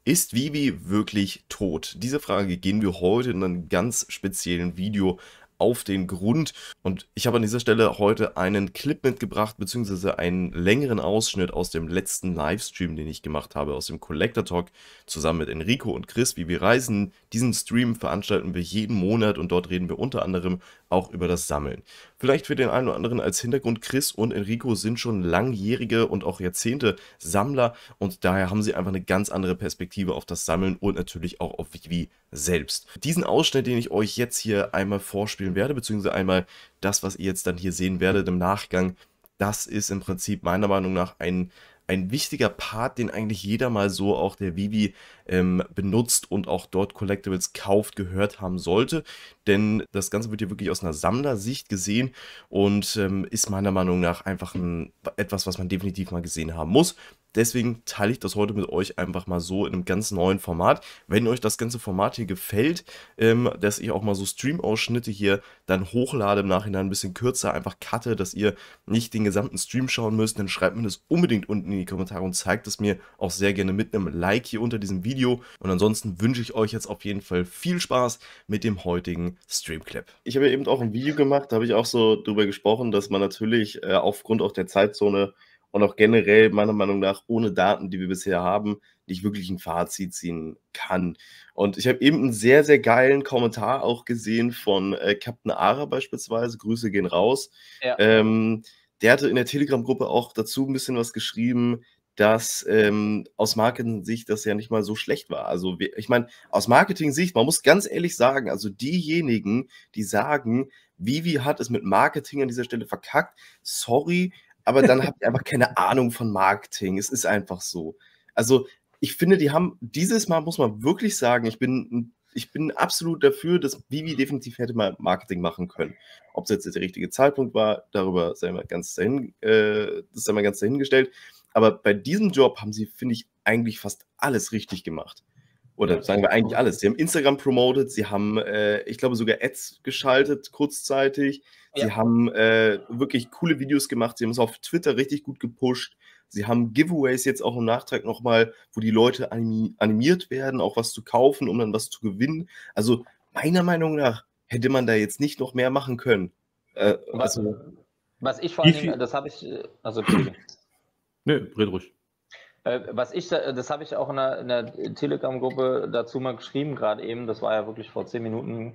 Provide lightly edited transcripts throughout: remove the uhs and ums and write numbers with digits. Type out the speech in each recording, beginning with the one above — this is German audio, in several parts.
Ist Vivi wirklich tot? Diese Frage gehen wir heute in einem ganz speziellen Video auf den Grund. Und ich habe an dieser Stelle heute einen Clip mitgebracht, beziehungsweise einen längeren Ausschnitt aus dem letzten Livestream, den ich gemacht habe, aus dem Collector Talk, zusammen mit Enrico und Chris, wie wir reisen. Diesen Stream veranstalten wir jeden Monat und dort reden wir unter anderem auch über das Sammeln. Vielleicht für den einen oder anderen als Hintergrund, Chris und Enrico sind schon langjährige und auch Jahrzehnte Sammler und daher haben sie einfach eine ganz andere Perspektive auf das Sammeln und natürlich auch auf Vivi selbst. Diesen Ausschnitt, den ich euch jetzt hier einmal vorspielen werde, beziehungsweise einmal das, was ihr jetzt dann hier sehen werdet im Nachgang, das ist im Prinzip meiner Meinung nach ein wichtiger Part, den eigentlich jeder mal so auch der Vivi benutzt und auch dort Collectibles kauft, gehört haben sollte. Denn das Ganze wird hier wirklich aus einer Sammlersicht gesehen und ist meiner Meinung nach einfach etwas, was man definitiv mal gesehen haben muss. Deswegen teile ich das heute mit euch einfach mal so in einem ganz neuen Format. Wenn euch das ganze Format hier gefällt, dass ich auch mal so Stream-Ausschnitte hier dann hochlade, im Nachhinein ein bisschen kürzer, einfach cutte, dass ihr nicht den gesamten Stream schauen müsst, dann schreibt mir das unbedingt unten in die Kommentare und zeigt es mir auch sehr gerne mit einem Like hier unter diesem Video. Und ansonsten wünsche ich euch jetzt auf jeden Fall viel Spaß mit dem heutigen Stream-Clip. Ich habe ja eben auch ein Video gemacht, da habe ich auch so drüber gesprochen, dass man natürlich aufgrund auch der Zeitzone und auch generell meiner Meinung nach ohne Daten, die wir bisher haben, nicht wirklich ein Fazit ziehen kann. Und ich habe eben einen sehr, sehr geilen Kommentar auch gesehen von Captain Ara beispielsweise, Grüße gehen raus. Ja. Der hatte in der Telegram-Gruppe auch dazu ein bisschen was geschrieben, dass aus Marketing-Sicht das ja nicht mal so schlecht war. Also ich meine, aus Marketing-Sicht, man muss ganz ehrlich sagen, also diejenigen, die sagen, Vivi hat es mit Marketing an dieser Stelle verkackt, sorry, aber dann habt ihr einfach keine Ahnung von Marketing. Es ist einfach so. Also ich finde, die haben, dieses Mal muss man wirklich sagen, ich bin absolut dafür, dass Vivi definitiv hätte mal Marketing machen können. Ob es jetzt der richtige Zeitpunkt war, darüber sei mal ganz dahingestellt. Aber bei diesem Job haben sie, finde ich, eigentlich fast alles richtig gemacht. Oder sagen wir eigentlich alles. Sie haben Instagram promotet, sie haben, ich glaube, sogar Ads geschaltet kurzzeitig. Ja. Sie haben wirklich coole Videos gemacht. Sie haben es auf Twitter richtig gut gepusht. Sie haben Giveaways jetzt auch im Nachtrag nochmal, wo die Leute animiert werden, auch was zu kaufen, um dann was zu gewinnen. Also meiner Meinung nach hätte man da jetzt nicht noch mehr machen können. Was ich vor allen Dingen, das habe ich, also Entschuldige. Ne, red ruhig. Das habe ich auch in der Telegram-Gruppe dazu mal geschrieben, gerade eben, das war ja wirklich vor 10 Minuten.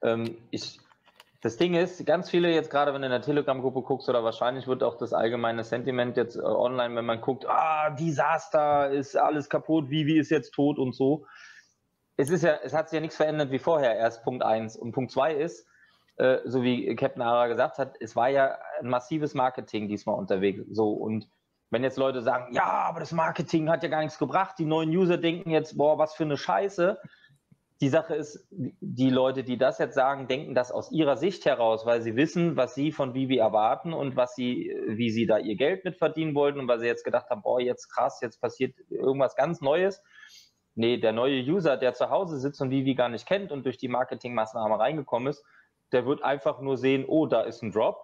Das Ding ist, ganz viele jetzt gerade, wenn du in der Telegram-Gruppe guckst, oder wahrscheinlich wird auch das allgemeine Sentiment jetzt online, wenn man guckt, Desaster, ist alles kaputt, Vivi ist jetzt tot und so. Es hat sich ja nichts verändert wie vorher, erst Punkt 1. Und Punkt 2 ist, so wie Captain Ara gesagt hat, es war ja ein massives Marketing diesmal unterwegs. So, und wenn jetzt Leute sagen, ja, aber das Marketing hat ja gar nichts gebracht, die neuen User denken jetzt, boah, was für eine Scheiße. Die Sache ist, die Leute, die das jetzt sagen, denken das aus ihrer Sicht heraus, weil sie wissen, was sie von Vivi erwarten und wie sie da ihr Geld mit verdienen wollten und weil sie jetzt gedacht haben, boah, jetzt krass, jetzt passiert irgendwas ganz Neues. Nee, der neue User, der zu Hause sitzt und Vivi gar nicht kennt und durch die Marketingmaßnahme reingekommen ist, der wird einfach nur sehen, oh, da ist ein Drop.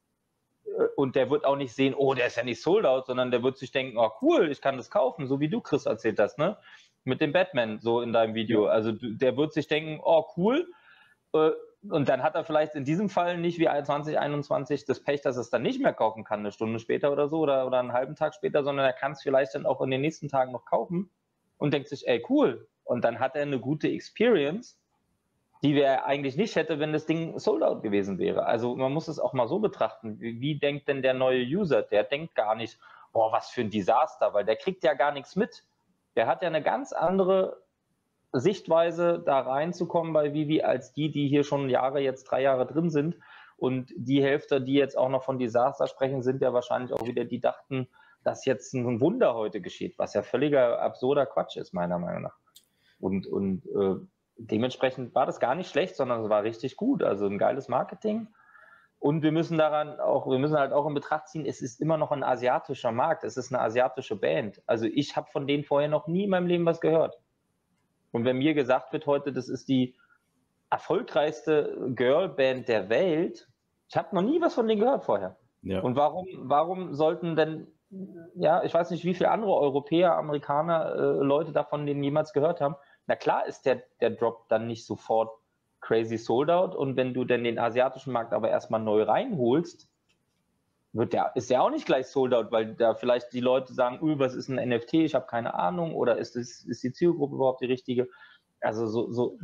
Und der wird auch nicht sehen, oh, der ist ja nicht sold out, sondern der wird sich denken, oh cool, ich kann das kaufen, so wie du, Chris, erzählt hast, ne? Mit dem Batman, so in deinem Video. Also der wird sich denken, oh cool. Und dann hat er vielleicht in diesem Fall nicht wie 2021 das Pech, dass er es dann nicht mehr kaufen kann, eine Stunde später oder so, oder einen halben Tag später, sondern er kann es vielleicht dann auch in den nächsten Tagen noch kaufen und denkt sich, ey, cool. Und dann hat er eine gute Experience, die wir eigentlich nicht hätte, wenn das Ding sold out gewesen wäre. Also man muss es auch mal so betrachten. Wie denkt denn der neue User? Der denkt gar nicht, boah, was für ein Desaster, weil der kriegt ja gar nichts mit. Der hat ja eine ganz andere Sichtweise, da reinzukommen bei Vivi, als die hier schon jetzt 3 Jahre drin sind. Und die Hälfte, die jetzt auch noch von Desaster sprechen, sind ja wahrscheinlich auch wieder, die dachten, dass jetzt ein Wunder heute geschieht, was ja völliger absurder Quatsch ist, meiner Meinung nach. Und dementsprechend war das gar nicht schlecht, sondern es war richtig gut. Also ein geiles Marketing. Und wir müssen halt auch in Betracht ziehen, es ist immer noch ein asiatischer Markt. Es ist eine asiatische Band. Also ich habe von denen vorher noch nie in meinem Leben was gehört. Und wenn mir gesagt wird heute, das ist die erfolgreichste Girlband der Welt, ich habe noch nie was von denen gehört vorher. Ja. Und warum sollten denn ja, ich weiß nicht, wie viele andere Europäer, Amerikaner, Leute davon den jemals gehört haben. Na klar ist der Drop dann nicht sofort crazy sold out, und wenn du dann den asiatischen Markt aber erstmal neu reinholst, ist der auch nicht gleich sold out, weil da vielleicht die Leute sagen, was ist ein NFT, ich habe keine Ahnung, oder ist die Zielgruppe überhaupt die richtige? Also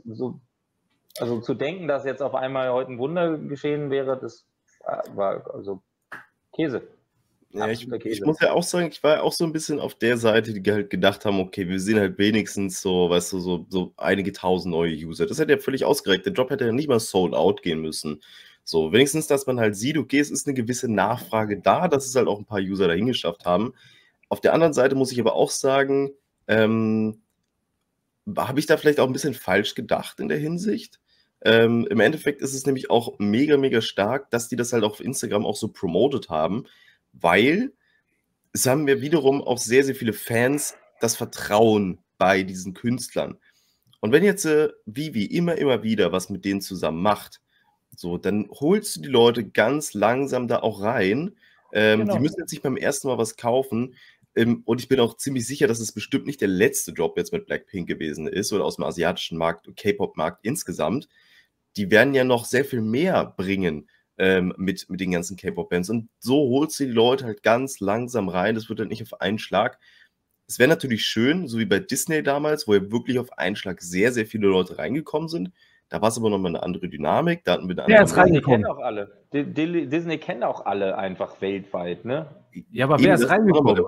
also zu denken, dass jetzt auf einmal heute ein Wunder geschehen wäre, das war also Käse. Ja, ich muss ja auch sagen, ich war ja auch so ein bisschen auf der Seite, die halt gedacht haben, okay, wir sehen halt wenigstens so, weißt du, so einige tausend neue User. Das hätte ja völlig ausgereicht. Der Drop hätte ja nicht mal sold out gehen müssen. So, wenigstens, dass man halt sieht, okay, es ist eine gewisse Nachfrage da, dass es halt auch ein paar User dahin geschafft haben. Auf der anderen Seite muss ich aber auch sagen, habe ich da vielleicht auch ein bisschen falsch gedacht in der Hinsicht? Im Endeffekt ist es nämlich auch mega, mega stark, dass die das halt auf Instagram auch so promotet haben, weil es haben ja wiederum auch sehr, sehr viele Fans das Vertrauen bei diesen Künstlern. Und wenn jetzt Vivi immer wieder was mit denen zusammen macht, so, dann holst du die Leute ganz langsam da auch rein. Genau. Die müssen jetzt nicht beim ersten Mal was kaufen. Und ich bin auch ziemlich sicher, dass es bestimmt nicht der letzte Drop jetzt mit Blackpink gewesen ist oder aus dem asiatischen Markt, K-Pop-Markt insgesamt. Die werden ja noch sehr viel mehr bringen mit den ganzen K-Pop-Bands. Und so holst du die Leute halt ganz langsam rein. Das wird halt nicht auf einen Schlag. Es wäre natürlich schön, so wie bei Disney damals, wo ja wirklich auf einen Schlag sehr, sehr viele Leute reingekommen sind. Da war es aber nochmal eine andere Dynamik. Da hatten wir eine andere. Disney kennen auch alle. Disney kennen auch alle einfach weltweit, ne? Ja, aber wer ist reingekommen?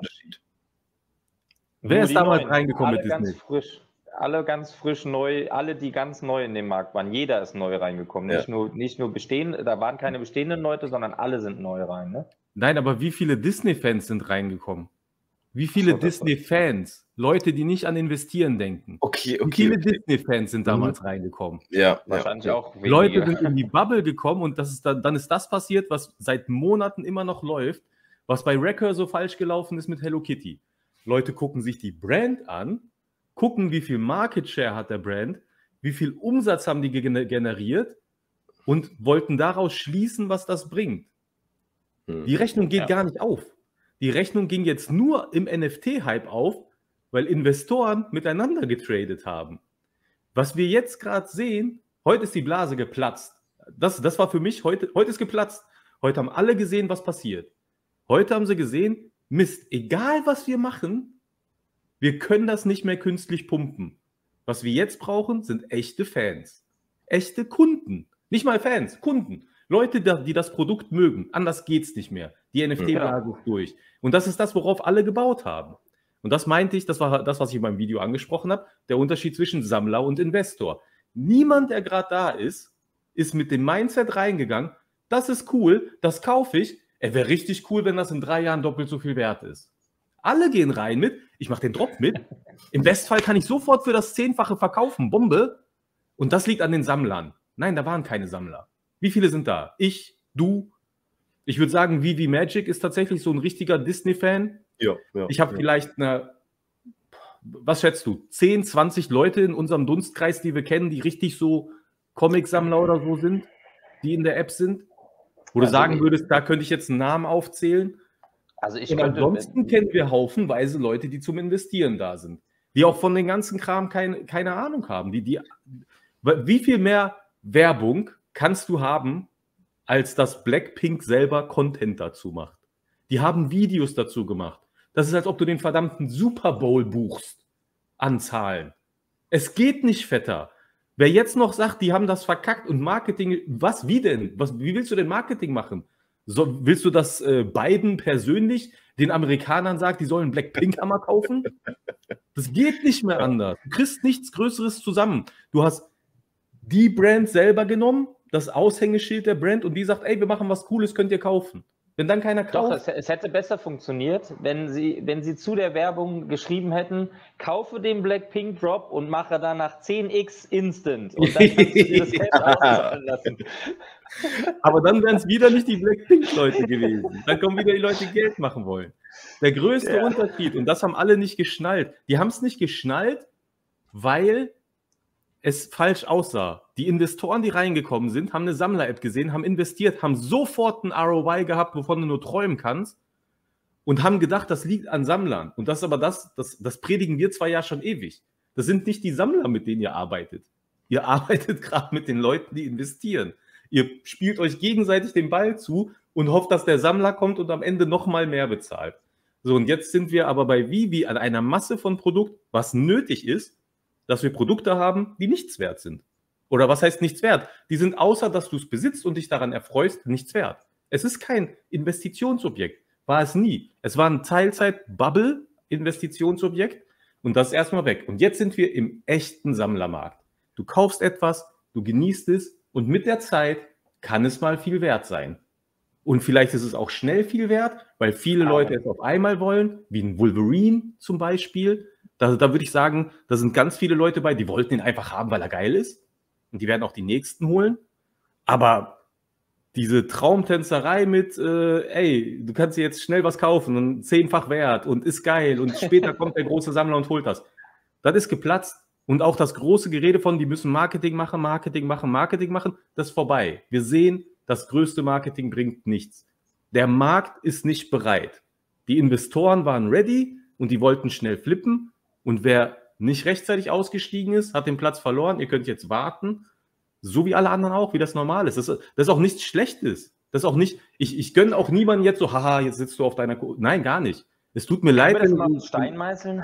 Wer ist damals reingekommen mit Disney? Alle ganz frisch neu, alle, die ganz neu in dem Markt waren. Jeder ist neu reingekommen. Ja. Nicht nur bestehende, da waren keine bestehenden Leute, sondern alle sind neu rein, ne? Nein, aber wie viele Disney-Fans sind reingekommen? Wie viele Disney-Fans? Leute, die nicht an Investieren denken. Wie viele Disney-Fans sind damals reingekommen? Ja, wahrscheinlich auch weniger. Leute sind in die Bubble gekommen und dann ist das passiert, was seit Monaten immer noch läuft, was bei Wrecker so falsch gelaufen ist mit Hello Kitty. Leute gucken sich die Brand an, gucken, wie viel Market Share hat der Brand, wie viel Umsatz haben die generiert und wollten daraus schließen, was das bringt. Die Rechnung geht gar nicht auf. Die Rechnung ging jetzt nur im NFT-Hype auf, weil Investoren miteinander getradet haben. Was wir jetzt gerade sehen, heute ist die Blase geplatzt. Das war für mich, heute ist geplatzt. Heute haben alle gesehen, was passiert. Heute haben sie gesehen, Mist, egal was wir machen, wir können das nicht mehr künstlich pumpen. Was wir jetzt brauchen, sind echte Fans. Echte Kunden. Nicht mal Fans, Kunden. Leute, die das Produkt mögen. Anders geht's nicht mehr. Die NFT-Blase ist durch. Und das ist das, worauf alle gebaut haben. Und das meinte ich, das war das, was ich in meinem Video angesprochen habe, der Unterschied zwischen Sammler und Investor. Niemand, der gerade da ist mit dem Mindset reingegangen, das ist cool, das kaufe ich. Wäre richtig cool, wenn das in 3 Jahren doppelt so viel wert ist. Alle gehen rein mit, ich mache den Drop mit. Im Bestfall kann ich sofort für das 10-fache verkaufen, Bombe. Und das liegt an den Sammlern. Nein, da waren keine Sammler. Wie viele sind da? Ich, du. Ich würde sagen, Vivi Magic ist tatsächlich so ein richtiger Disney-Fan. Ja, ich habe vielleicht was schätzt du, 10, 20 Leute in unserem Dunstkreis, die wir kennen, die richtig so Comic-Sammler oder so sind, die in der App sind? Wo du sagen würdest, da könnte ich jetzt einen Namen aufzählen. Also ansonsten kennen wir haufenweise Leute, die zum Investieren da sind. Die auch von den ganzen Kram keine Ahnung haben. Wie viel mehr Werbung kannst du haben, als dass Blackpink selber Content dazu macht? Die haben Videos dazu gemacht. Das ist, als ob du den verdammten Super Bowl buchst an Zahlen. Es geht nicht fetter. Wer jetzt noch sagt, die haben das verkackt und Marketing, wie denn? Wie willst du denn Marketing machen? Willst du, dass Biden persönlich den Amerikanern sagt, die sollen Blackpink-Hammer kaufen? Das geht nicht mehr anders. Du kriegst nichts Größeres zusammen. Du hast die Brand selber genommen, das Aushängeschild der Brand, und die sagt, ey, wir machen was Cooles, könnt ihr kaufen. Wenn dann keiner kauft. Doch, es hätte besser funktioniert, wenn sie zu der Werbung geschrieben hätten, kaufe den Blackpink Drop und mache danach 10x instant. Und dann kannst du dir das Geld auszahlen lassen. Aber dann wären es wieder nicht die Blackpink-Leute gewesen. Dann kommen wieder die Leute, die Geld machen wollen. Der größte Unterschied, und das haben alle nicht geschnallt, die haben es nicht geschnallt, weil es falsch aussah. Die Investoren, die reingekommen sind, haben eine Sammler-App gesehen, haben investiert, haben sofort ein ROI gehabt, wovon du nur träumen kannst. und haben gedacht, das liegt an Sammlern. Und das ist aber das predigen wir zwar ja schon ewig. Das sind nicht die Sammler, mit denen ihr arbeitet. Ihr arbeitet gerade mit den Leuten, die investieren. Ihr spielt euch gegenseitig den Ball zu und hofft, dass der Sammler kommt und am Ende nochmal mehr bezahlt. So, und jetzt sind wir aber bei Vivi an einer Masse von Produkt, was nötig ist, dass wir Produkte haben, die nichts wert sind. Oder was heißt nichts wert? Die sind, außer dass du es besitzt und dich daran erfreust, nichts wert. Es ist kein Investitionsobjekt. War es nie. Es war ein Teilzeit-Bubble-Investitionsobjekt und das ist erstmal weg. Und jetzt sind wir im echten Sammlermarkt. Du kaufst etwas, du genießt es und mit der Zeit kann es mal viel wert sein. Und vielleicht ist es auch schnell viel wert, weil viele Leute es auf einmal wollen, wie ein Wolverine zum Beispiel. Da würde ich sagen, da sind ganz viele Leute bei, die wollten ihn einfach haben, weil er geil ist. Und die werden auch die nächsten holen. Aber diese Traumtänzerei mit, ey, du kannst dir jetzt schnell was kaufen und 10-fach wert und ist geil und später kommt der große Sammler und holt das. Das ist geplatzt. Und auch das große Gerede von, die müssen Marketing machen, das ist vorbei. Wir sehen, das größte Marketing bringt nichts. Der Markt ist nicht bereit. Die Investoren waren ready und die wollten schnell flippen. Und wer nicht rechtzeitig ausgestiegen ist, hat den Platz verloren. Ihr könnt jetzt warten, so wie alle anderen auch, wie das normal ist. Das ist auch nichts Schlechtes. Das ist auch nicht, ich gönne auch niemanden jetzt so, haha, jetzt sitzt du auf deiner Nein, gar nicht. Es tut mir leid. Können wir das mal in Stein meißeln?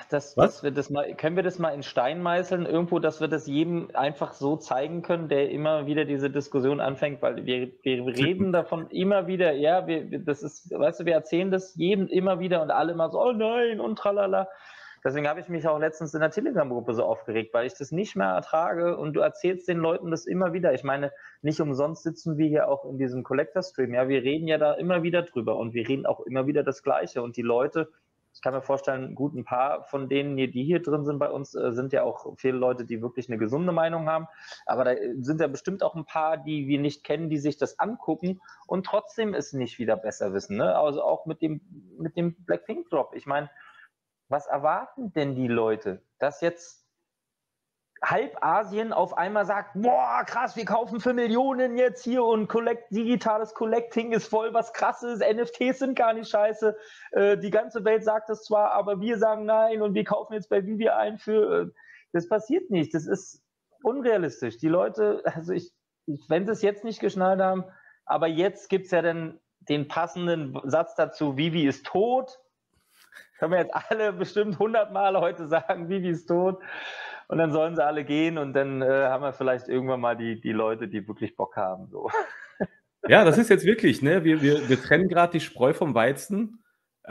Können wir das mal in Stein meißeln? Irgendwo, dass wir das jedem einfach so zeigen können, der immer wieder diese Diskussion anfängt, weil wir reden davon immer wieder, ja, das ist, weißt du, wir erzählen das jedem immer wieder und alle immer so, oh nein und tralala. Deswegen habe ich mich auch letztens in der Telegram-Gruppe so aufgeregt, weil ich das nicht mehr ertrage und du erzählst den Leuten das immer wieder. Ich meine, nicht umsonst sitzen wir hier auch in diesem Collector-Stream. Ja, wir reden ja da immer wieder drüber und wir reden auch immer wieder das Gleiche. Und die Leute, ich kann mir vorstellen, gut, ein paar von denen, die hier drin sind bei uns, sind ja auch viele Leute, die wirklich eine gesunde Meinung haben. Aber da sind ja bestimmt auch ein paar, die wir nicht kennen, die sich das angucken und trotzdem es nicht wieder besser wissen. Ne? Also auch mit dem Blackpink-Drop. Ich meine, was erwarten denn die Leute, dass jetzt halb Asien auf einmal sagt, boah, krass, wir kaufen für Millionen jetzt hier und digitales Collecting ist voll was Krasses, NFTs sind gar nicht scheiße, die ganze Welt sagt es zwar, aber wir sagen nein und wir kaufen jetzt bei Vivi ein für, das passiert nicht, das ist unrealistisch. Die Leute, also wenn sie es jetzt nicht geschnallt haben, aber jetzt gibt es ja dann den passenden Satz dazu, Vivi ist tot. Können wir jetzt alle bestimmt 100 Mal heute sagen, Vivi ist tot und dann sollen sie alle gehen und dann haben wir vielleicht irgendwann mal die Leute, die wirklich Bock haben. So. Ja, das ist jetzt wirklich, ne? Wir trennen gerade die Spreu vom Weizen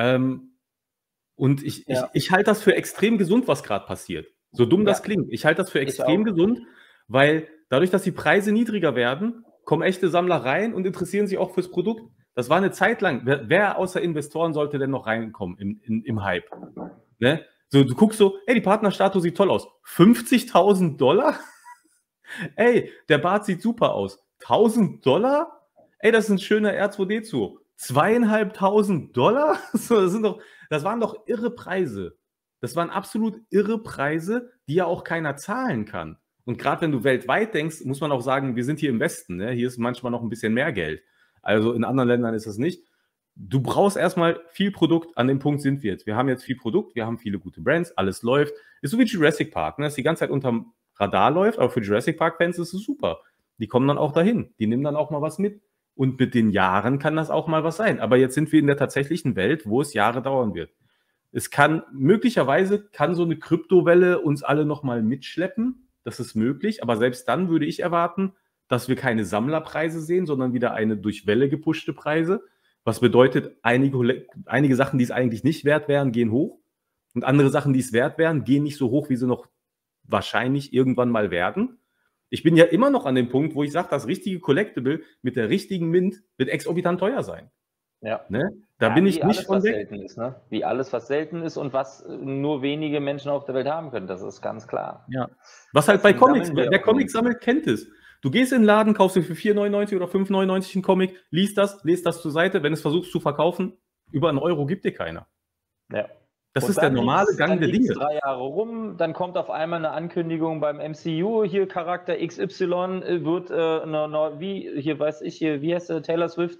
und ich halte das für extrem gesund, was gerade passiert. So dumm das klingt. Ich halte das für extrem gesund, weil dadurch, dass die Preise niedriger werden, kommen echte Sammler rein und interessieren sich auch fürs Produkt. Das war eine Zeit lang. Wer außer Investoren sollte denn noch reinkommen im Hype? Ne? So, du guckst so, ey, die Partnerstatue sieht toll aus. $50.000? Ey, der Bart sieht super aus. $1.000? Ey, das ist ein schöner R2D2. $2.500? So, das waren doch irre Preise. Das waren absolut irre Preise, die ja auch keiner zahlen kann. Und gerade wenn du weltweit denkst, muss man auch sagen, wir sind hier im Westen. Ne? Hier ist manchmal noch ein bisschen mehr Geld. Also in anderen Ländern ist das nicht. Du brauchst erstmal viel Produkt, an dem Punkt sind wir jetzt. Wir haben jetzt viel Produkt, wir haben viele gute Brands, alles läuft. Ist so wie Jurassic Park, ne? Das die ganze Zeit unterm Radar läuft, aber für Jurassic Park-Fans ist es super. Die kommen dann auch dahin, die nehmen dann auch mal was mit. Und mit den Jahren kann das auch mal was sein. Aber jetzt sind wir in der tatsächlichen Welt, wo es Jahre dauern wird. Möglicherweise kann so eine Kryptowelle uns alle nochmal mitschleppen. Das ist möglich, aber selbst dann würde ich erwarten, dass wir keine Sammlerpreise sehen, sondern wieder eine durch Welle gepushte Preise. Was bedeutet, einige Sachen, die es eigentlich nicht wert wären, gehen hoch. Und andere Sachen, die es wert wären, gehen nicht so hoch, wie sie noch wahrscheinlich irgendwann mal werden. Ich bin ja immer noch an dem Punkt, wo ich sage, das richtige Collectible mit der richtigen Mint wird exorbitant teuer sein. Ja. Ne? Da bin ich nicht von weg. Selten ist, ne? Wie alles, was selten ist und was nur wenige Menschen auf der Welt haben können, das ist ganz klar. Ja. Was halt bei Comics, wer Comics sammelt, kennt es. Du gehst in den Laden, kaufst dir für 4,99 oder 5,99 einen Comic, liest das zur Seite. Wenn du es versuchst zu verkaufen, über €1 gibt dir keiner. Ja. Das ist der normale Gang der Dinge. 3 Jahre rum, dann kommt auf einmal eine Ankündigung beim MCU, hier Charakter XY wird wie heißt Taylor Swift,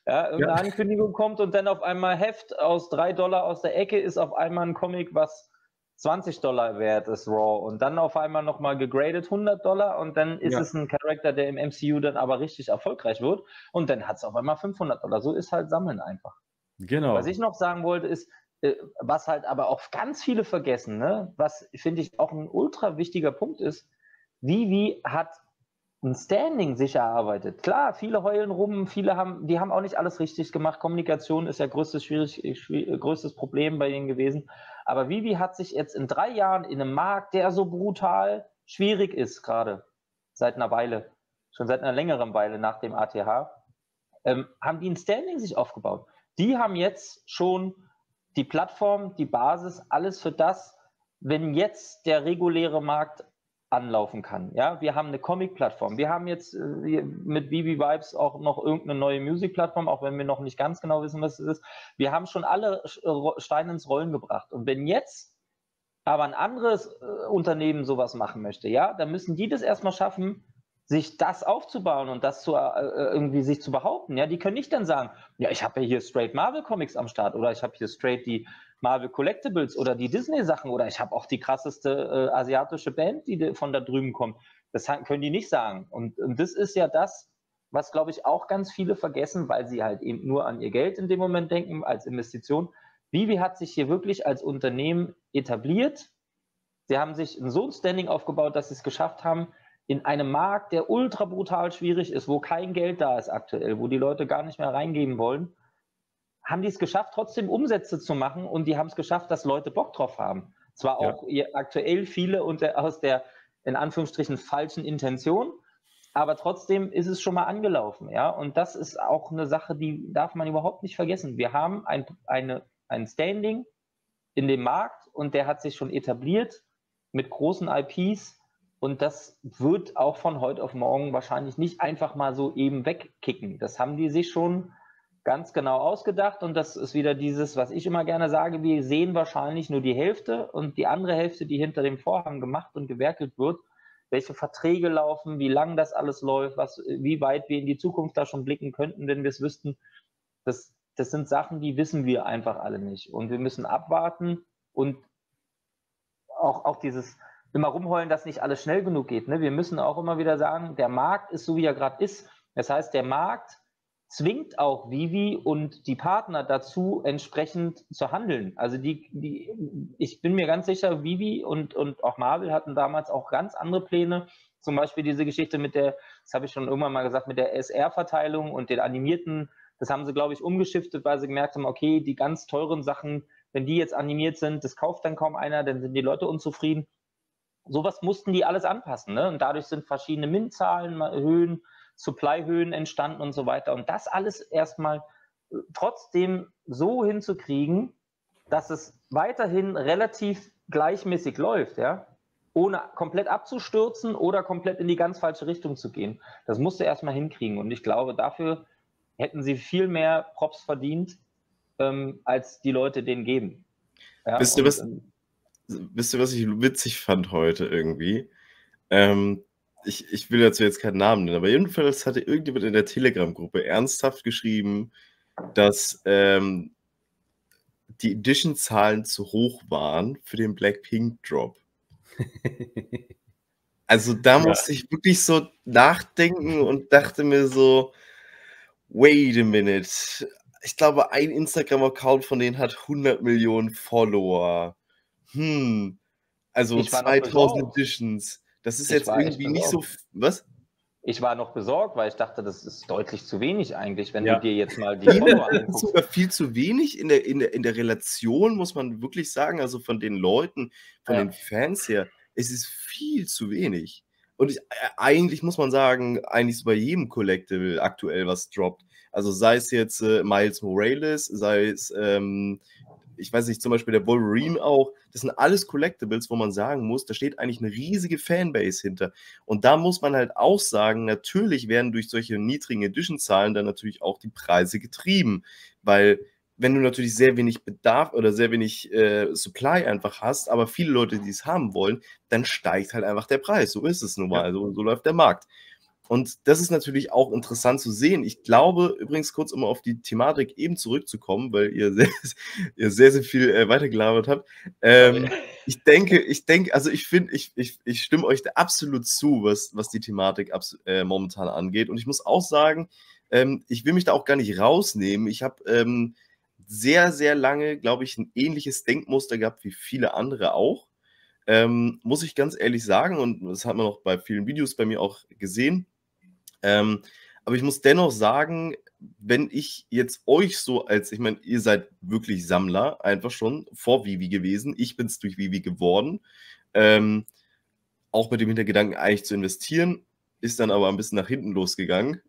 Ja, irgendeine Ankündigung kommt und dann auf einmal Heft aus $3 aus der Ecke ist auf einmal ein Comic, was $20 wert ist, Raw. Und dann auf einmal nochmal gegradet $100 und dann ist es ein Charakter, der im MCU dann aber richtig erfolgreich wird und dann hat es auf einmal $500. So ist halt Sammeln einfach. Genau. Was ich noch sagen wollte ist, was halt aber auch ganz viele vergessen, ne? Was finde ich auch ein ultra wichtiger Punkt ist, Vivi hat ein Standing sich erarbeitet. Klar, viele heulen rum, die haben auch nicht alles richtig gemacht. Kommunikation ist ja größtes Problem bei ihnen gewesen. Aber Vivi hat sich jetzt in 3 Jahren in einem Markt, der so brutal schwierig ist, gerade seit einer Weile, schon seit einer längeren Weile nach dem ATH, haben die ein Standing sich aufgebaut. Die haben jetzt schon die Plattform, die Basis, alles für das, wenn jetzt der reguläre Markt anlaufen kann. Ja, wir haben eine Comic-Plattform. Wir haben jetzt mit Vivi Vibes auch noch irgendeine neue Music-Plattform, auch wenn wir noch nicht ganz genau wissen, was es ist. Wir haben schon alle Steine ins Rollen gebracht. Und wenn jetzt aber ein anderes Unternehmen sowas machen möchte, ja, dann müssen die das erstmal schaffen, sich das aufzubauen und das irgendwie sich zu behaupten. Ja, die können nicht dann sagen, ja, ich habe ja hier straight Marvel Comics am Start oder ich habe hier straight die Marvel Collectibles oder die Disney Sachen oder ich habe auch die krasseste asiatische Band, die von da drüben kommt. Das können die nicht sagen. Und das ist ja das, was, glaube ich, auch ganz viele vergessen, weil sie halt eben nur an ihr Geld in dem Moment denken, als Investition. Vivi hat sich hier wirklich als Unternehmen etabliert. Sie haben sich so ein Standing aufgebaut, dass sie es geschafft haben, in einem Markt, der ultra brutal schwierig ist, wo kein Geld da ist aktuell, wo die Leute gar nicht mehr reingeben wollen, haben die es geschafft, trotzdem Umsätze zu machen und die haben es geschafft, dass Leute Bock drauf haben. Zwar auch aktuell viele aus der, in Anführungsstrichen, falschen Intention, aber trotzdem ist es schon mal angelaufen. Ja? Und das ist auch eine Sache, die darf man überhaupt nicht vergessen. Wir haben ein Standing in dem Markt und der hat sich schon etabliert mit großen IPs. Und das wird auch von heute auf morgen wahrscheinlich nicht einfach mal so eben wegkicken. Das haben die sich schon ganz genau ausgedacht. Und das ist wieder dieses, was ich immer gerne sage, wir sehen wahrscheinlich nur die Hälfte und die andere Hälfte, die hinter dem Vorhang gemacht und gewerkelt wird, welche Verträge laufen, wie lang das alles läuft, wie weit wir in die Zukunft da schon blicken könnten, wenn wir es wüssten. Das sind Sachen, die wissen wir einfach alle nicht. Und wir müssen abwarten und auch dieses immer rumheulen, dass nicht alles schnell genug geht. Ne? Wir müssen auch immer wieder sagen, der Markt ist so, wie er gerade ist. Das heißt, der Markt zwingt auch Vivi und die Partner dazu, entsprechend zu handeln. Also ich bin mir ganz sicher, Vivi und auch Marvel hatten damals auch ganz andere Pläne. Zum Beispiel diese Geschichte das habe ich schon irgendwann mal gesagt, mit der SR-Verteilung und den animierten, das haben sie, glaube ich, umgeschiftet, weil sie gemerkt haben, okay, die ganz teuren Sachen, wenn die jetzt animiert sind, das kauft dann kaum einer, dann sind die Leute unzufrieden. Sowas mussten die alles anpassen. Ne? Und dadurch sind verschiedene MINT-Zahlen, Höhen, Supply-Höhen entstanden und so weiter. Und das alles erstmal trotzdem so hinzukriegen, dass es weiterhin relativ gleichmäßig läuft, ja, ohne komplett abzustürzen oder komplett in die ganz falsche Richtung zu gehen. Das musste erstmal hinkriegen. Und ich glaube, dafür hätten sie viel mehr Props verdient, als die Leute denen geben. Ja, Wisst ihr, was ich witzig fand heute irgendwie? Ich will dazu jetzt keinen Namen nennen, aber jedenfalls hatte irgendjemand in der Telegram-Gruppe ernsthaft geschrieben, dass die Edition-Zahlen zu hoch waren für den Blackpink-Drop. Also da musste ich wirklich so nachdenken und dachte mir so, wait a minute. Ich glaube, ein Instagram-Account von denen hat 100 Millionen Follower. Also 2000 Editions. Das ist jetzt irgendwie nicht so. Was? Ich war noch besorgt, weil ich dachte, das ist deutlich zu wenig eigentlich, wenn du dir jetzt mal die Follower anguckst. Das ist sogar viel zu wenig in der Relation, muss man wirklich sagen. Also von den Leuten, von den Fans her, es ist viel zu wenig. Und eigentlich muss man sagen, eigentlich ist bei jedem Collectible aktuell was droppt. Also sei es jetzt Miles Morales, sei es ich weiß nicht, zum Beispiel der Wolverine auch, das sind alles Collectibles, wo man sagen muss, da steht eigentlich eine riesige Fanbase hinter. Und da muss man halt auch sagen, natürlich werden durch solche niedrigen Edition-Zahlen dann natürlich auch die Preise getrieben, weil wenn du natürlich sehr wenig Bedarf oder sehr wenig Supply einfach hast, aber viele Leute, die es haben wollen, dann steigt halt einfach der Preis. So ist es nun mal, so läuft der Markt. Und das ist natürlich auch interessant zu sehen. Ich glaube, übrigens kurz, um auf die Thematik eben zurückzukommen, weil ihr sehr, sehr viel weitergelabert habt. Ich denke, also ich finde, ich stimme euch da absolut zu, was die Thematik momentan angeht. Und ich muss auch sagen, ich will mich da auch gar nicht rausnehmen. Ich habe sehr, sehr lange, glaube ich, ein ähnliches Denkmuster gehabt wie viele andere auch. Muss ich ganz ehrlich sagen, und das hat man auch bei vielen Videos bei mir auch gesehen. Aber ich muss dennoch sagen, wenn ich jetzt euch so ich meine, ihr seid wirklich Sammler, einfach schon vor Vivi gewesen. Ich bin es durch Vivi geworden. Auch mit dem Hintergedanken eigentlich zu investieren, ist dann aber ein bisschen nach hinten losgegangen.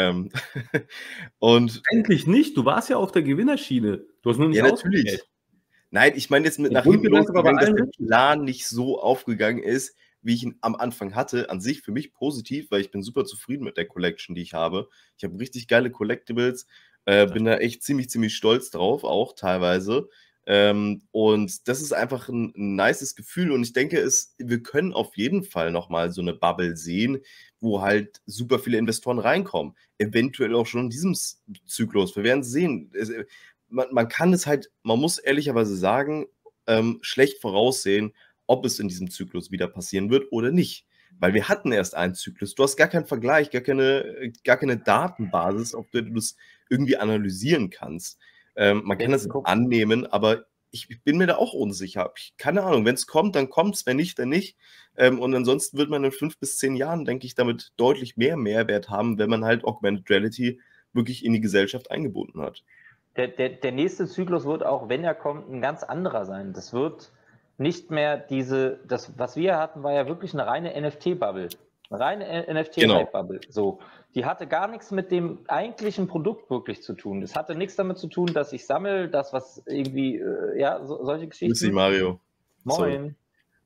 Und Eigentlich nicht, du warst ja auf der Gewinnerschiene. Du hast nur nicht natürlich. Nein, ich meine jetzt mit nach hinten losgegangen, dass der Plan nicht so aufgegangen ist, wie ich ihn am Anfang hatte. An sich für mich positiv, weil ich bin super zufrieden mit der Collection, die ich habe. Ich habe richtig geile Collectibles, bin da echt ziemlich stolz drauf, auch teilweise. Und das ist einfach ein nices Gefühl. Und ich denke, wir können auf jeden Fall nochmal so eine Bubble sehen, wo halt super viele Investoren reinkommen. Eventuell auch schon in diesem Zyklus. Wir werden es sehen. Man kann es halt, man muss ehrlicherweise sagen, schlecht voraussehen, ob es in diesem Zyklus wieder passieren wird oder nicht. Weil wir hatten erst einen Zyklus. Du hast gar keinen Vergleich, gar keine Datenbasis, auf der du das irgendwie analysieren kannst. Man kann das annehmen, aber ich bin mir da auch unsicher. Keine Ahnung, wenn es kommt, dann kommt es, wenn nicht, dann nicht. Und ansonsten wird man in 5 bis 10 Jahren, denke ich, damit deutlich mehr Mehrwert haben, wenn man halt Augmented Reality wirklich in die Gesellschaft eingebunden hat. Der nächste Zyklus wird auch, wenn er kommt, ein ganz anderer sein. Das wird nicht mehr das, was wir hatten, war ja wirklich eine reine NFT-Bubble. Eine reine NFT-Hype-Bubble. So. Die hatte gar nichts mit dem eigentlichen Produkt wirklich zu tun. Es hatte nichts damit zu tun, dass ich sammle, das, was irgendwie, solche Geschichten. Grüß dich, Mario. Moin.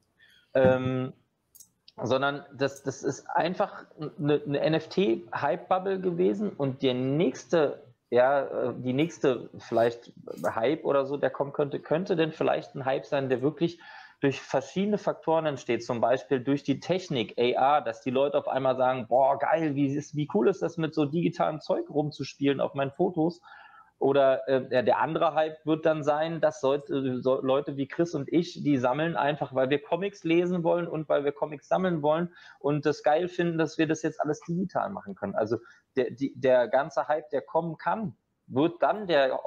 Sondern das ist einfach eine NFT-Hype-Bubble gewesen und die nächste vielleicht Hype oder so, der kommen könnte denn vielleicht ein Hype sein, der wirklich durch verschiedene Faktoren entsteht, zum Beispiel durch die Technik, AR, dass die Leute auf einmal sagen, boah, geil, wie cool ist das, mit so digitalem Zeug rumzuspielen auf meinen Fotos. Oder der andere Hype wird dann sein, dass Leute wie Chris und ich, die sammeln einfach, weil wir Comics lesen wollen und weil wir Comics sammeln wollen und das geil finden, dass wir das jetzt alles digital machen können. Also der ganze Hype, der kommen kann, wird dann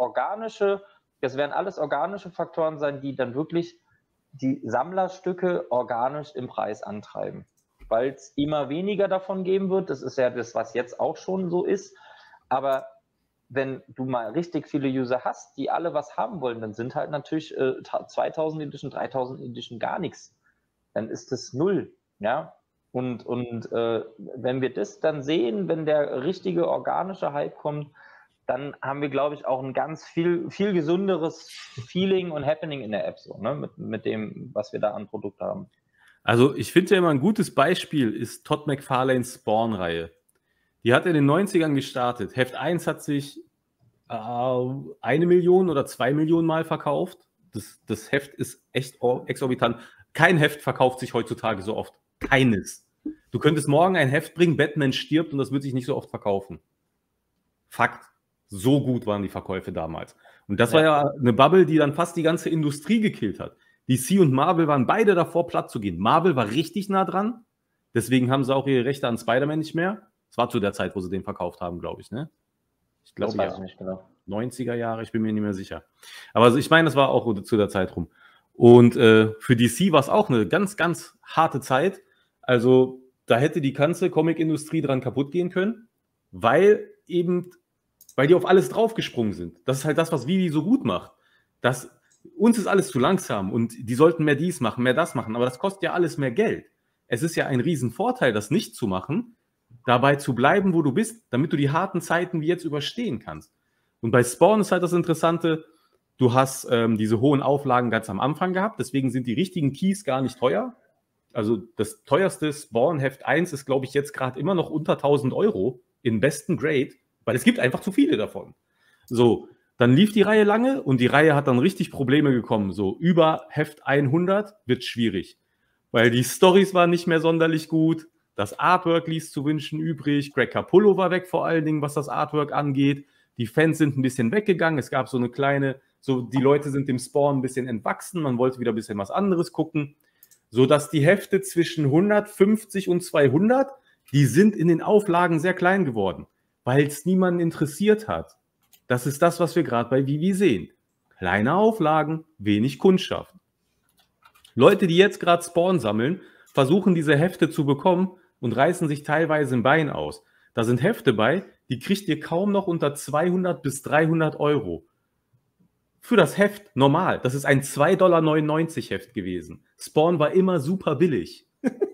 das werden alles organische Faktoren sein, die dann wirklich die Sammlerstücke organisch im Preis antreiben. Weil es immer weniger davon geben wird, das ist ja das, was jetzt auch schon so ist, aber wenn du mal richtig viele User hast, die alle was haben wollen, dann sind halt natürlich 2000 Edition, 3000 Edition gar nichts. Dann ist das null, ja. Und wenn wir das dann sehen, wenn der richtige organische Hype kommt, dann haben wir, glaube ich, auch ein ganz viel gesünderes Feeling und Happening in der App, so, ne? Mit dem, was wir da an Produkt haben. Also ich finde ja immer ein gutes Beispiel ist Todd McFarlanes Spawn-Reihe. Die hat in den 90ern gestartet. Heft 1 hat sich 1 Million oder 2 Millionen Mal verkauft. Das Heft ist echt exorbitant. Kein Heft verkauft sich heutzutage so oft. Keines. Du könntest morgen ein Heft bringen, Batman stirbt und das wird sich nicht so oft verkaufen. Fakt. So gut waren die Verkäufe damals. Und das war ja eine Bubble, die dann fast die ganze Industrie gekillt hat. DC und Marvel waren beide davor, platt zu gehen. Marvel war richtig nah dran. Deswegen haben sie auch ihre Rechte an Spider-Man nicht mehr. Das war zu der Zeit, wo sie den verkauft haben, glaube ich, ne? Ich glaube, weiß ich nicht genau. 90er Jahre, ich bin mir nicht mehr sicher. Aber also ich meine, das war auch zu der Zeit rum. Und für DC war es auch eine ganz, ganz harte Zeit. Also da hätte die ganze Comic-Industrie dran kaputt gehen können, weil die auf alles draufgesprungen sind. Das ist halt das, was Vivi so gut macht. Uns ist alles zu langsam und die sollten mehr dies machen, mehr das machen, aber das kostet ja alles mehr Geld. Es ist ja ein Riesenvorteil, das nicht zu machen, dabei zu bleiben, wo du bist, damit du die harten Zeiten wie jetzt überstehen kannst. Und bei Spawn ist halt das Interessante, du hast diese hohen Auflagen ganz am Anfang gehabt, deswegen sind die richtigen Keys gar nicht teuer. Also das teuerste Spawn Heft 1 ist, glaube ich, jetzt gerade immer noch unter 1000 € in besten Grade, weil es gibt einfach zu viele davon. So, dann lief die Reihe lange und die Reihe hat dann richtig Probleme bekommen. So, über Heft 100 wird schwierig, weil die Storys waren nicht mehr sonderlich gut. Das Artwork ließ zu wünschen übrig. Greg Capullo war weg vor allen Dingen, was das Artwork angeht. Die Fans sind ein bisschen weggegangen. Es gab so eine kleine, die Leute sind dem Spawn ein bisschen entwachsen. Man wollte wieder ein bisschen was anderes gucken. Sodass die Hefte zwischen 150 und 200, die sind in den Auflagen sehr klein geworden, weil es niemanden interessiert hat. Das ist das, was wir gerade bei Vivi sehen. Kleine Auflagen, wenig Kundschaft. Leute, die jetzt gerade Spawn sammeln, versuchen diese Hefte zu bekommen und reißen sich teilweise ein Bein aus. Da sind Hefte bei, die kriegt ihr kaum noch unter 200 bis 300 Euro. Für das Heft normal. Das ist ein 2,99 $ Heft gewesen. Spawn war immer super billig.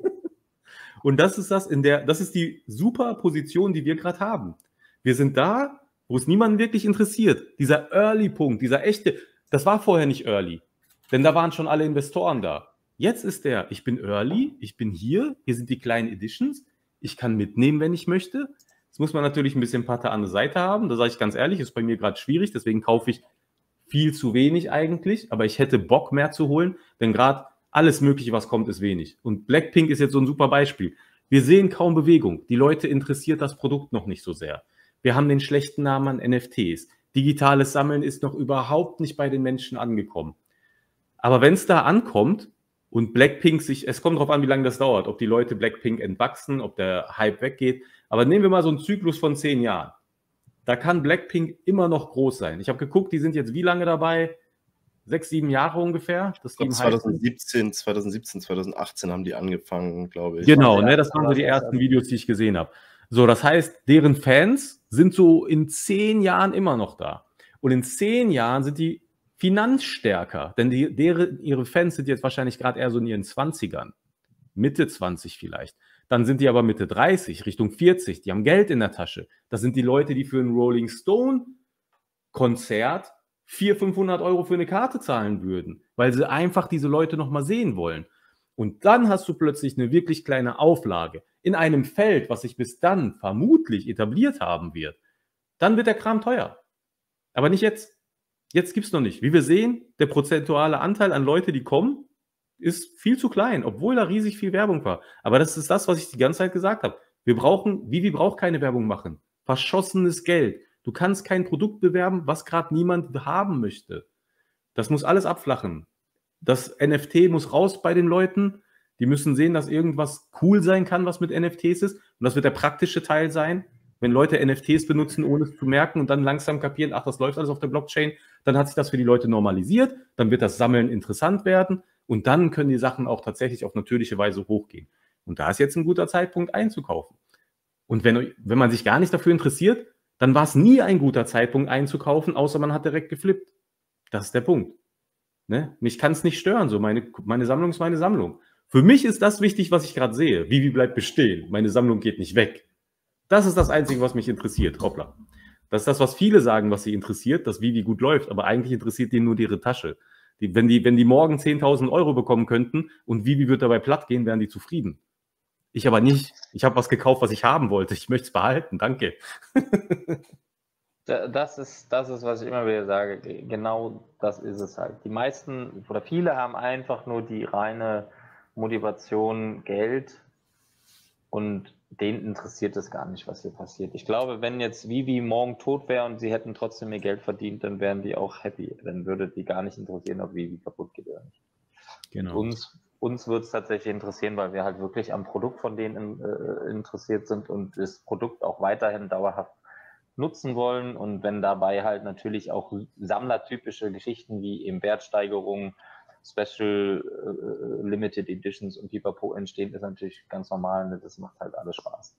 Und das ist die super Position, die wir gerade haben. Wir sind da, wo es niemanden wirklich interessiert. Dieser Early-Punkt, dieser echte, das war vorher nicht Early. Denn da waren schon alle Investoren da. Jetzt ist ich bin Early, ich bin hier sind die kleinen Editions, ich kann mitnehmen, wenn ich möchte. Jetzt muss man natürlich ein bisschen Patte an der Seite haben, da sage ich ganz ehrlich, ist bei mir gerade schwierig, deswegen kaufe ich viel zu wenig eigentlich, aber ich hätte Bock mehr zu holen, denn gerade alles Mögliche, was kommt, ist wenig. Und Blackpink ist jetzt so ein super Beispiel. Wir sehen kaum Bewegung, die Leute interessiert das Produkt noch nicht so sehr. Wir haben den schlechten Namen an NFTs. Digitales Sammeln ist noch überhaupt nicht bei den Menschen angekommen. Aber wenn es da ankommt und Blackpink es kommt darauf an, wie lange das dauert, ob die Leute Blackpink entwachsen, ob der Hype weggeht. Aber nehmen wir mal so einen Zyklus von 10 Jahren. Da kann Blackpink immer noch groß sein. Ich habe geguckt, die sind jetzt wie lange dabei? 6, 7 Jahre ungefähr. Das Team 2017, 2018 haben die angefangen, glaube ich. Genau, ne, das waren so die ersten Videos, die ich gesehen habe. So, das heißt, deren Fans sind so in 10 Jahren immer noch da. Und in 10 Jahren sind die finanzstärker, denn ihre Fans sind jetzt wahrscheinlich gerade eher so in ihren 20ern, Mitte 20 vielleicht. Dann sind die aber Mitte 30, Richtung 40, die haben Geld in der Tasche. Das sind die Leute, die für ein Rolling Stone Konzert 400, 500 Euro für eine Karte zahlen würden, weil sie einfach diese Leute nochmal sehen wollen. Und dann hast du plötzlich eine wirklich kleine Auflage in einem Feld, was sich bis dann vermutlich etabliert haben wird. Dann wird der Kram teuer. Aber nicht jetzt. Jetzt gibt es noch nicht. Wie wir sehen, der prozentuale Anteil an Leute, die kommen, ist viel zu klein, obwohl da riesig viel Werbung war. Aber das ist das, was ich die ganze Zeit gesagt habe. Vivi braucht keine Werbung machen. Verschossenes Geld. Du kannst kein Produkt bewerben, was gerade niemand haben möchte. Das muss alles abflachen. Das NFT muss raus bei den Leuten. Die müssen sehen, dass irgendwas cool sein kann, was mit NFTs ist. Und das wird der praktische Teil sein. Wenn Leute NFTs benutzen, ohne es zu merken und dann langsam kapieren, ach, das läuft alles auf der Blockchain, dann hat sich das für die Leute normalisiert, dann wird das Sammeln interessant werden und dann können die Sachen auch tatsächlich auf natürliche Weise hochgehen. Und da ist jetzt ein guter Zeitpunkt einzukaufen. Und wenn man sich gar nicht dafür interessiert, dann war es nie ein guter Zeitpunkt einzukaufen, außer man hat direkt geflippt. Das ist der Punkt. Ne? Mich kann es nicht stören, so meine Sammlung ist meine Sammlung. Für mich ist das wichtig, was ich gerade sehe. Vivi bleibt bestehen. Meine Sammlung geht nicht weg. Das ist das Einzige, was mich interessiert. Hoppla. Das ist das, was viele sagen, was sie interessiert, dass Vivi gut läuft. Aber eigentlich interessiert denen nur ihre Tasche. Wenn die morgen 10.000 Euro bekommen könnten und Vivi wird dabei platt gehen, wären die zufrieden. Ich aber nicht. Ich habe was gekauft, was ich haben wollte. Ich möchte es behalten. Danke. Das ist, was ich immer wieder sage. Genau das ist es halt. Die meisten oder viele haben einfach nur die reine Motivation Geld und denen interessiert es gar nicht, was hier passiert. Ich glaube, wenn jetzt Vivi morgen tot wäre und sie hätten trotzdem mehr Geld verdient, dann wären die auch happy. Dann würde die gar nicht interessieren, ob Vivi kaputt geht oder nicht. Genau. Uns wird es tatsächlich interessieren, weil wir halt wirklich am Produkt von denen interessiert sind und das Produkt auch weiterhin dauerhaft nutzen wollen. Und wenn dabei halt natürlich auch sammlertypische Geschichten wie eben Wertsteigerungen, Special Limited Editions und Pipapo entstehen, ist natürlich ganz normal. Ne? Das macht halt alles Spaß.